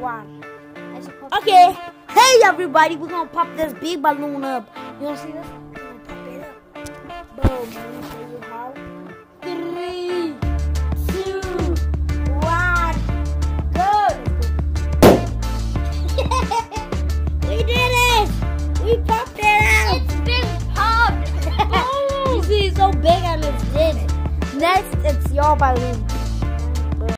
one. Okay. Hey everybody, we're gonna pop this big balloon up. You wanna see this? We're gonna pop it up. Boom. Let me show you how. 3, 2, 1. Go. We did it! We popped it out! It's been popped! You see, it's so big and it's dead. Next, it's your balloon.